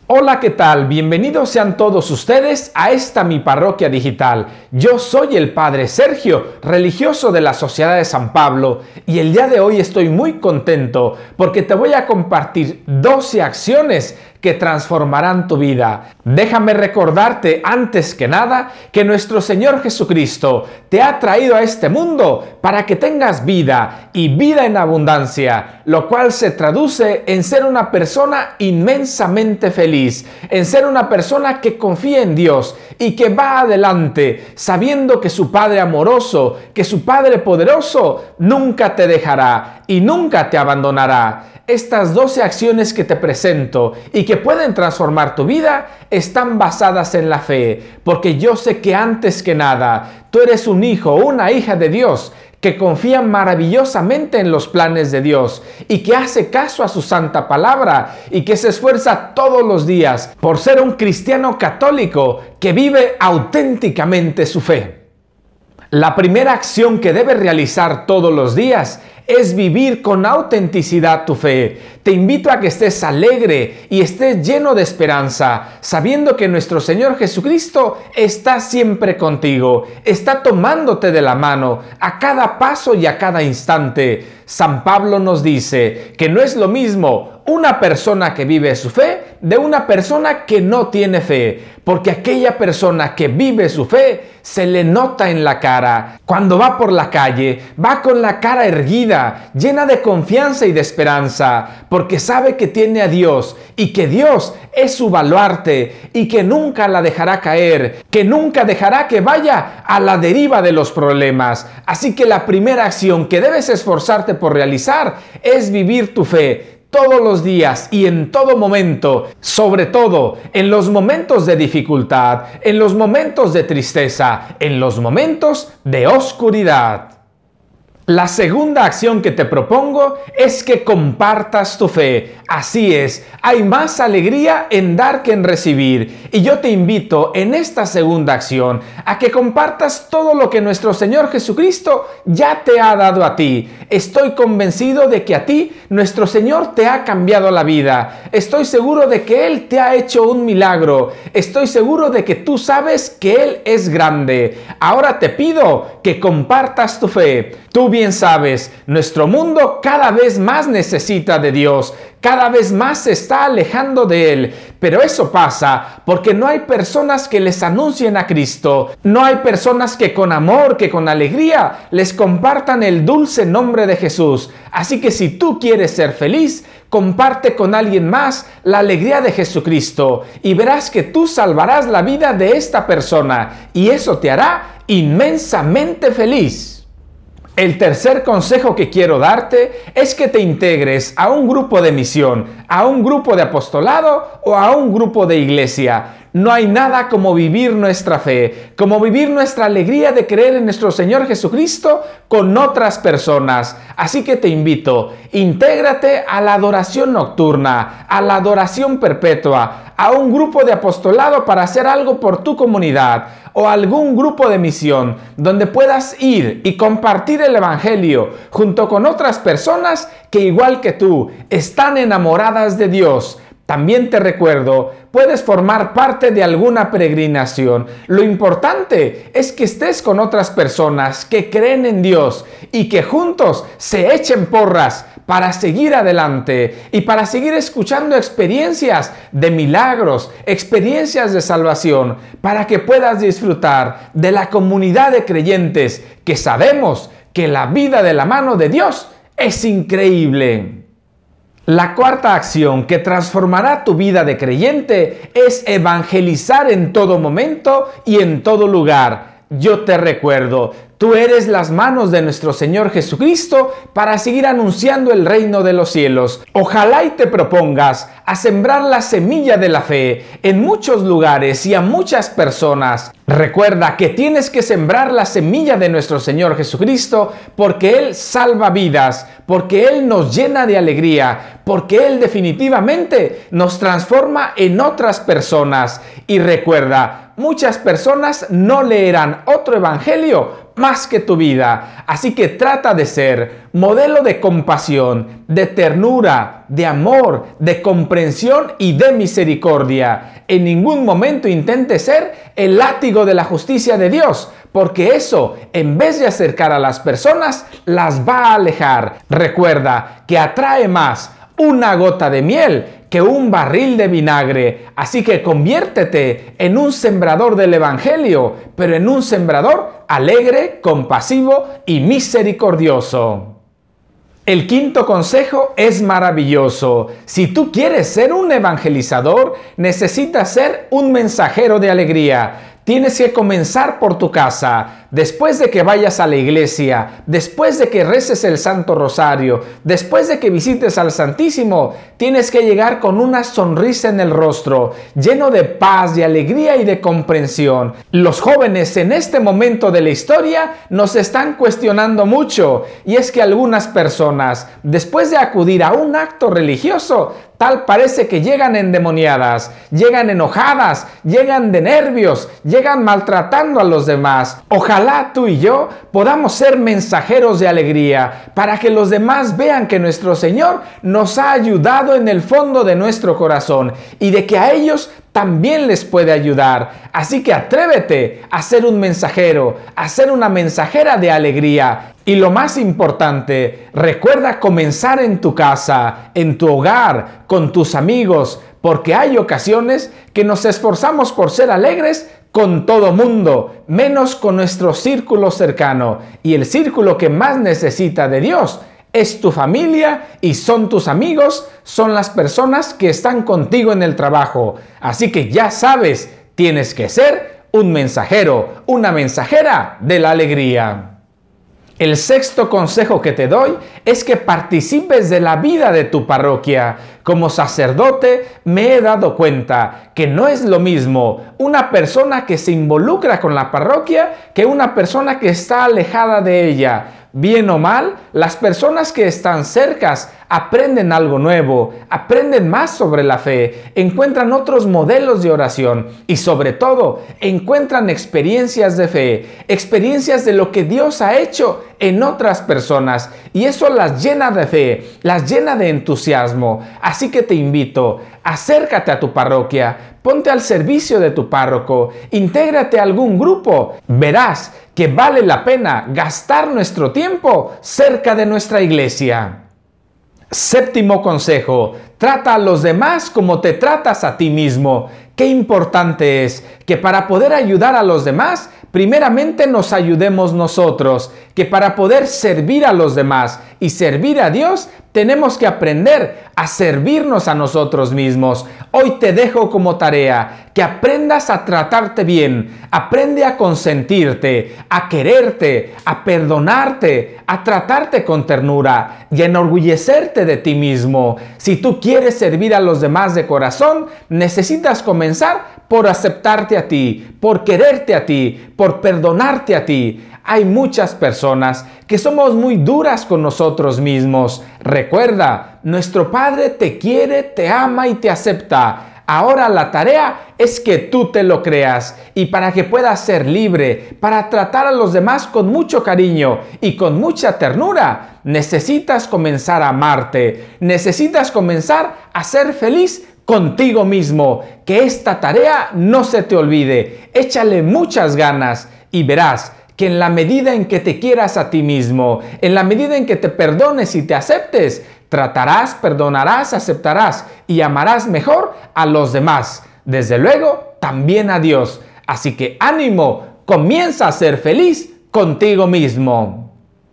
Hola, ¿qué tal? Bienvenidos sean todos ustedes a esta mi parroquia digital. Yo soy el Padre Sergio, religioso de la Sociedad de San Pablo, y el día de hoy estoy muy contento porque te voy a compartir 12 acciones que transformarán tu vida. Déjame recordarte antes que nada que nuestro Señor Jesucristo te ha traído a este mundo para que tengas vida y vida en abundancia, lo cual se traduce en ser una persona inmensamente feliz, en ser una persona que confía en Dios y que va adelante sabiendo que su Padre amoroso, que su Padre poderoso nunca te dejará y nunca te abandonará. Estas 12 acciones que te presento y que pueden transformar tu vida están basadas en la fe, porque yo sé que antes que nada tú eres un hijo o una hija de Dios que confía maravillosamente en los planes de Dios y que hace caso a su santa palabra y que se esfuerza todos los días por ser un cristiano católico que vive auténticamente su fe. La primera acción que debes realizar todos los días es vivir con autenticidad tu fe. Te invito a que estés alegre y estés lleno de esperanza, sabiendo que nuestro Señor Jesucristo está siempre contigo, está tomándote de la mano a cada paso y a cada instante. San Pablo nos dice que no es lo mismo una persona que vive su fe de una persona que no tiene fe, porque aquella persona que vive su fe se le nota en la cara. Cuando va por la calle, va con la cara erguida, llena de confianza y de esperanza, porque sabe que tiene a Dios y que Dios es su baluarte y que nunca la dejará caer, que nunca dejará que vaya a la deriva de los problemas. Así que la primera acción que debes esforzarte por realizar es vivir tu fe todos los días y en todo momento, sobre todo en los momentos de dificultad, en los momentos de tristeza, en los momentos de oscuridad. La segunda acción que te propongo es que compartas tu fe. Así es, hay más alegría en dar que en recibir. Y yo te invito en esta segunda acción a que compartas todo lo que nuestro Señor Jesucristo ya te ha dado a ti. Estoy convencido de que a ti nuestro Señor te ha cambiado la vida. Estoy seguro de que Él te ha hecho un milagro. Estoy seguro de que tú sabes que Él es grande. Ahora te pido que compartas tu fe. Tú bien sabes, nuestro mundo cada vez más necesita de Dios, cada vez más se está alejando de Él, pero eso pasa porque no hay personas que les anuncien a Cristo, no hay personas que con amor, que con alegría les compartan el dulce nombre de Jesús. Así que si tú quieres ser feliz, comparte con alguien más la alegría de Jesucristo y verás que tú salvarás la vida de esta persona y eso te hará inmensamente feliz. El tercer consejo que quiero darte es que te integres a un grupo de misión, a un grupo de apostolado o a un grupo de iglesia. No hay nada como vivir nuestra fe, como vivir nuestra alegría de creer en nuestro Señor Jesucristo con otras personas. Así que te invito, intégrate a la adoración nocturna, a la adoración perpetua, a un grupo de apostolado para hacer algo por tu comunidad o algún grupo de misión donde puedas ir y compartir el Evangelio junto con otras personas que igual que tú están enamoradas de Dios. También te recuerdo, puedes formar parte de alguna peregrinación. Lo importante es que estés con otras personas que creen en Dios y que juntos se echen porras para seguir adelante y para seguir escuchando experiencias de milagros, experiencias de salvación, para que puedas disfrutar de la comunidad de creyentes que sabemos que la vida de la mano de Dios es increíble. La cuarta acción que transformará tu vida de creyente es evangelizar en todo momento y en todo lugar. Yo te recuerdo, tú eres las manos de nuestro Señor Jesucristo para seguir anunciando el reino de los cielos. Ojalá y te propongas a sembrar la semilla de la fe en muchos lugares y a muchas personas. Recuerda que tienes que sembrar la semilla de nuestro Señor Jesucristo porque Él salva vidas, porque Él nos llena de alegría, porque Él definitivamente nos transforma en otras personas. Y recuerda, muchas personas no leerán otro evangelio más que tu vida. Así que trata de ser modelo de compasión, de ternura, de amor, de comprensión y de misericordia. En ningún momento intentes ser el látigo de la justicia de Dios, porque eso, en vez de acercar a las personas, las va a alejar. Recuerda que atrae más una gota de miel que un barril de vinagre. Así que conviértete en un sembrador del Evangelio, pero en un sembrador alegre, compasivo y misericordioso. El quinto consejo es maravilloso. Si tú quieres ser un evangelizador, necesitas ser un mensajero de alegría. Tienes que comenzar por tu casa, después de que vayas a la iglesia, después de que reces el Santo Rosario, después de que visites al Santísimo, tienes que llegar con una sonrisa en el rostro, lleno de paz, de alegría y de comprensión. Los jóvenes en este momento de la historia nos están cuestionando mucho, y es que algunas personas, después de acudir a un acto religioso, tal parece que llegan endemoniadas, llegan enojadas, llegan de nervios, llegan maltratando a los demás. Ojalá tú y yo podamos ser mensajeros de alegría para que los demás vean que nuestro Señor nos ha ayudado en el fondo de nuestro corazón y de que a ellos también les puede ayudar. Así que atrévete a ser un mensajero, a ser una mensajera de alegría. Y lo más importante, recuerda comenzar en tu casa, en tu hogar, con tus amigos, porque hay ocasiones que nos esforzamos por ser alegres con todo mundo, menos con nuestro círculo cercano. Y el círculo que más necesita de Dios es tu familia y son tus amigos, son las personas que están contigo en el trabajo. Así que ya sabes, tienes que ser un mensajero, una mensajera de la alegría. El sexto consejo que te doy es que participes de la vida de tu parroquia. Como sacerdote me he dado cuenta que no es lo mismo una persona que se involucra con la parroquia que una persona que está alejada de ella. Bien o mal, las personas que están cercas aprenden algo nuevo, aprenden más sobre la fe, encuentran otros modelos de oración y sobre todo encuentran experiencias de fe, experiencias de lo que Dios ha hecho en otras personas y eso las llena de fe, las llena de entusiasmo. Así que te invito, acércate a tu parroquia, ponte al servicio de tu párroco, intégrate a algún grupo, verás que vale la pena gastar nuestro tiempo cerca de nuestra iglesia. Séptimo consejo, trata a los demás como te tratas a ti mismo. Qué importante es que para poder ayudar a los demás, primeramente nos ayudemos nosotros, que para poder servir a los demás y servir a Dios, tenemos que aprender a servirnos a nosotros mismos. Hoy te dejo como tarea que aprendas a tratarte bien, aprende a consentirte, a quererte, a perdonarte, a tratarte con ternura y a enorgullecerte de ti mismo. Si tú quieres servir a los demás de corazón, necesitas comenzar por aceptarte a ti, por quererte a ti, por perdonarte a ti. Hay muchas personas que somos muy duras con nosotros mismos. Recuerda, nuestro Padre te quiere, te ama y te acepta. Ahora la tarea es que tú te lo creas y para que puedas ser libre, para tratar a los demás con mucho cariño y con mucha ternura, necesitas comenzar a amarte, necesitas comenzar a ser feliz contigo mismo. Que esta tarea no se te olvide, échale muchas ganas y verás que en la medida en que te quieras a ti mismo, en la medida en que te perdones y te aceptes, tratarás, perdonarás, aceptarás y amarás mejor a los demás. Desde luego, también a Dios. Así que ánimo, comienza a ser feliz contigo mismo.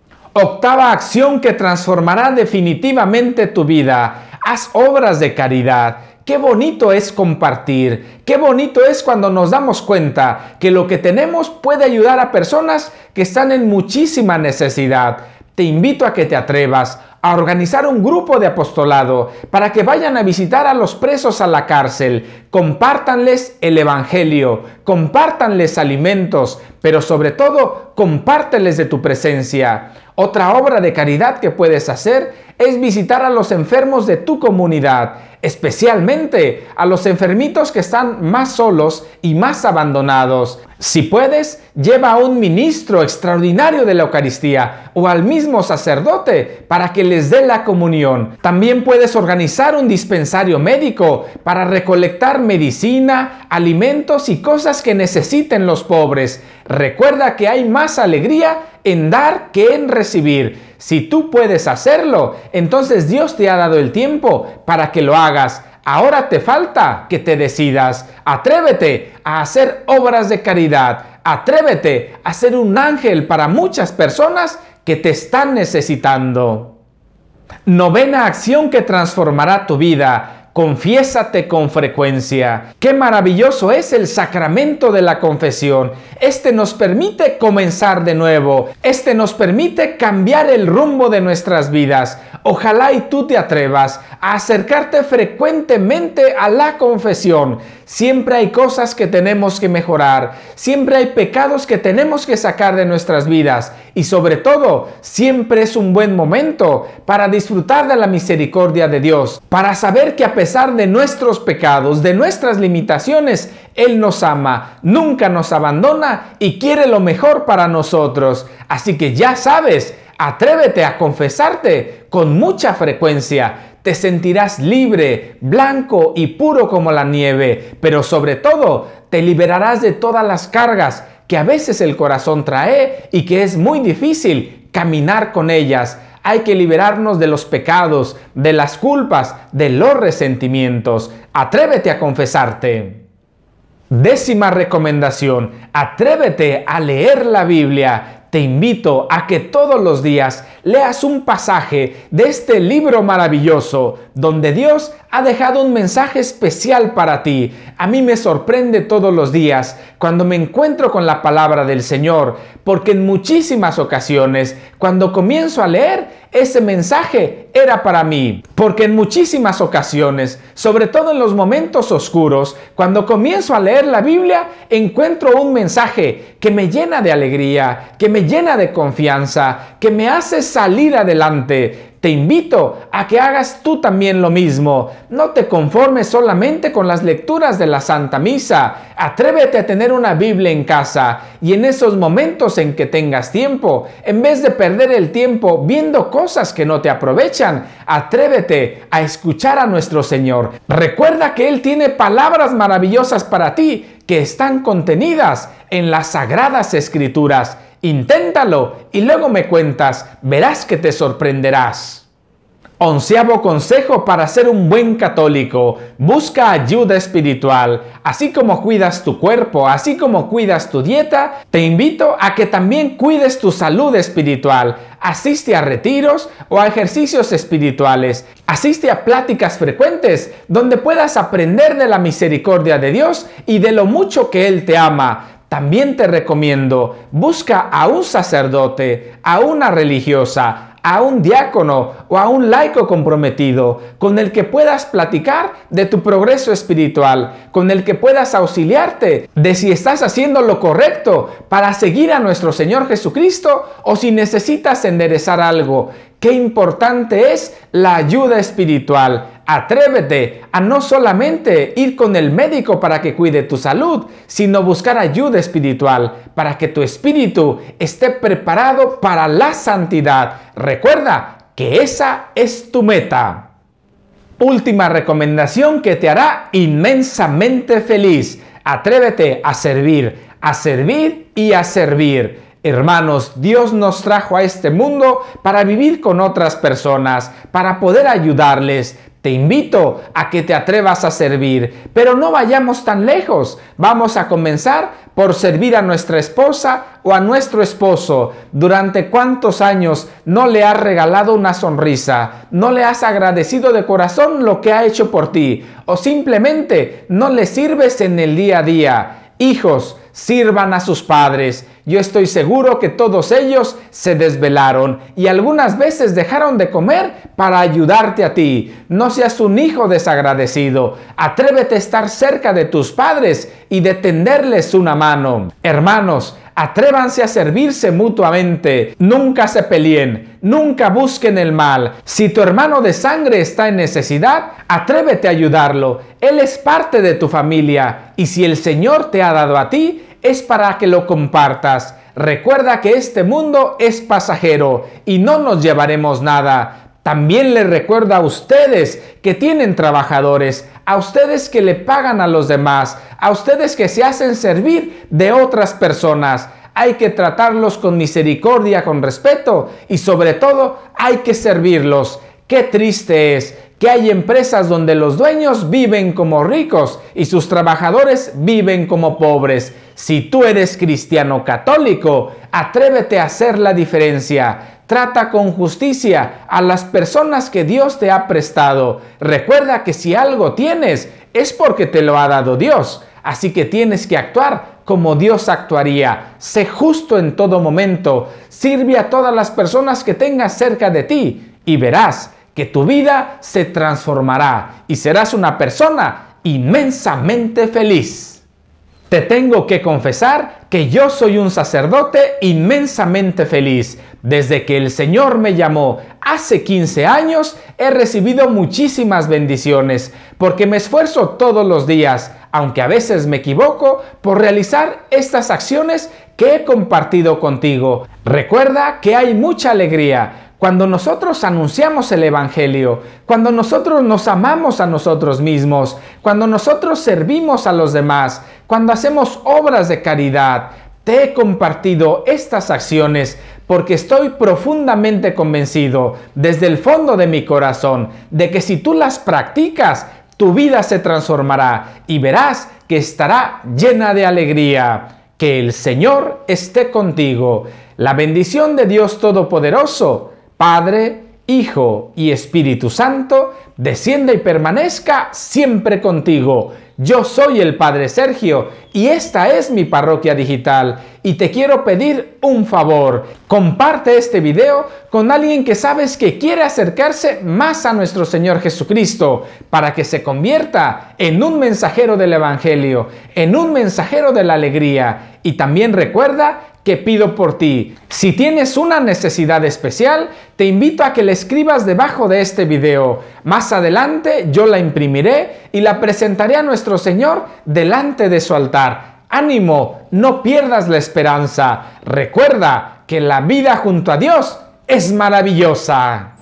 Octava acción que transformará definitivamente tu vida. Haz obras de caridad. Qué bonito es compartir, qué bonito es cuando nos damos cuenta que lo que tenemos puede ayudar a personas que están en muchísima necesidad. Te invito a que te atrevas a organizar un grupo de apostolado para que vayan a visitar a los presos a la cárcel, compártanles el Evangelio, compártanles alimentos, pero sobre todo compárteles de tu presencia. Otra obra de caridad que puedes hacer es visitar a los enfermos de tu comunidad, especialmente a los enfermitos que están más solos y más abandonados. Si puedes, lleva a un ministro extraordinario de la Eucaristía o al mismo sacerdote para que les dé la comunión. También puedes organizar un dispensario médico para recolectar medicina, alimentos y cosas que necesiten los pobres. Recuerda que hay más alegría en dar que en recibir. Si tú puedes hacerlo, entonces Dios te ha dado el tiempo para que lo hagas. Ahora te falta que te decidas. Atrévete a hacer obras de caridad. Atrévete a ser un ángel para muchas personas que te están necesitando. Novena acción que transformará tu vida. Confiésate con frecuencia. Qué maravilloso es el sacramento de la confesión. Este nos permite comenzar de nuevo. Este nos permite cambiar el rumbo de nuestras vidas. Ojalá y tú te atrevas a acercarte frecuentemente a la confesión. Siempre hay cosas que tenemos que mejorar. Siempre hay pecados que tenemos que sacar de nuestras vidas. Y sobre todo, siempre es un buen momento para disfrutar de la misericordia de Dios. Para saber que a pesar de nuestros pecados, de nuestras limitaciones, Él nos ama, nunca nos abandona y quiere lo mejor para nosotros. Así que ya sabes, atrévete a confesarte con mucha frecuencia. Te sentirás libre, blanco y puro como la nieve, pero sobre todo te liberarás de todas las cargas que a veces el corazón trae y que es muy difícil caminar con ellas. Hay que liberarnos de los pecados, de las culpas, de los resentimientos. Atrévete a confesarte. Décima recomendación: atrévete a leer la Biblia. Te invito a que todos los días leas un pasaje de este libro maravilloso, donde Dios ha dejado un mensaje especial para ti. A mí me sorprende todos los días cuando me encuentro con la palabra del Señor, porque en muchísimas ocasiones, cuando comienzo a leer, ese mensaje era para mí. Porque en muchísimas ocasiones, sobre todo en los momentos oscuros, cuando comienzo a leer la Biblia, encuentro un mensaje que me llena de alegría, que me llena de confianza, que me hace salir adelante. Te invito a que hagas tú también lo mismo. No te conformes solamente con las lecturas de la Santa Misa. Atrévete a tener una Biblia en casa y en esos momentos en que tengas tiempo, en vez de perder el tiempo viendo cosas que no te aprovechan, atrévete a escuchar a nuestro Señor. Recuerda que Él tiene palabras maravillosas para ti que están contenidas en las Sagradas Escrituras. Inténtalo y luego me cuentas, verás que te sorprenderás. 11º consejo para ser un buen católico: busca ayuda espiritual. Así como cuidas tu cuerpo, así como cuidas tu dieta, te invito a que también cuides tu salud espiritual. Asiste a retiros o a ejercicios espirituales. Asiste a pláticas frecuentes donde puedas aprender de la misericordia de Dios y de lo mucho que Él te ama. También te recomiendo, busca a un sacerdote, a una religiosa, a un diácono o a un laico comprometido con el que puedas platicar de tu progreso espiritual, con el que puedas auxiliarte de si estás haciendo lo correcto para seguir a nuestro Señor Jesucristo o si necesitas enderezar algo. Qué importante es la ayuda espiritual. Atrévete a no solamente ir con el médico para que cuide tu salud, sino buscar ayuda espiritual para que tu espíritu esté preparado para la santidad. Recuerda que esa es tu meta. Última recomendación que te hará inmensamente feliz: atrévete a servir y a servir. Hermanos, Dios nos trajo a este mundo para vivir con otras personas, para poder ayudarles. Te invito a que te atrevas a servir, pero no vayamos tan lejos. Vamos a comenzar por servir a nuestra esposa o a nuestro esposo. ¿Durante cuántos años no le has regalado una sonrisa? ¿No le has agradecido de corazón lo que ha hecho por ti? ¿O simplemente no le sirves en el día a día? Hijos, sirvan a sus padres. Yo estoy seguro que todos ellos se desvelaron y algunas veces dejaron de comer para ayudarte a ti. No seas un hijo desagradecido. Atrévete a estar cerca de tus padres y de tenderles una mano. Hermanos, Atrévanse a servirse mutuamente. Nunca se peleen. Nunca busquen el mal. Si tu hermano de sangre está en necesidad, atrévete a ayudarlo. Él es parte de tu familia. Y si el Señor te ha dado a ti, es para que lo compartas. Recuerda que este mundo es pasajero y no nos llevaremos nada. También les recuerdo a ustedes que tienen trabajadores, a ustedes que le pagan a los demás, a ustedes que se hacen servir de otras personas. Hay que tratarlos con misericordia, con respeto y sobre todo hay que servirlos. Qué triste es que hay empresas donde los dueños viven como ricos y sus trabajadores viven como pobres. Si tú eres cristiano católico, atrévete a hacer la diferencia. Trata con justicia a las personas que Dios te ha prestado. Recuerda que si algo tienes, es porque te lo ha dado Dios. Así que tienes que actuar como Dios actuaría. Sé justo en todo momento. Sirve a todas las personas que tengas cerca de ti y verás que tu vida se transformará y serás una persona inmensamente feliz. Te tengo que confesar que yo soy un sacerdote inmensamente feliz. Desde que el Señor me llamó hace 15 años, he recibido muchísimas bendiciones, porque me esfuerzo todos los días, aunque a veces me equivoco, por realizar estas acciones que he compartido contigo. Recuerda que hay mucha alegría cuando nosotros anunciamos el Evangelio, cuando nosotros nos amamos a nosotros mismos, cuando nosotros servimos a los demás, cuando hacemos obras de caridad. Te he compartido estas acciones porque estoy profundamente convencido, desde el fondo de mi corazón, de que si tú las practicas, tu vida se transformará y verás que estará llena de alegría. Que el Señor esté contigo. La bendición de Dios Todopoderoso, Padre, Hijo y Espíritu Santo, descienda y permanezca siempre contigo. Yo soy el Padre Sergio y esta es mi parroquia digital y te quiero pedir un favor. Comparte este video con alguien que sabes que quiere acercarse más a nuestro Señor Jesucristo para que se convierta en un mensajero del Evangelio, en un mensajero de la alegría. Y también recuerda que pido por ti. Si tienes una necesidad especial, te invito a que la escribas debajo de este video. Más adelante yo la imprimiré y la presentaré a nuestro Señor delante de su altar. ¡Ánimo! No pierdas la esperanza. Recuerda que la vida junto a Dios es maravillosa.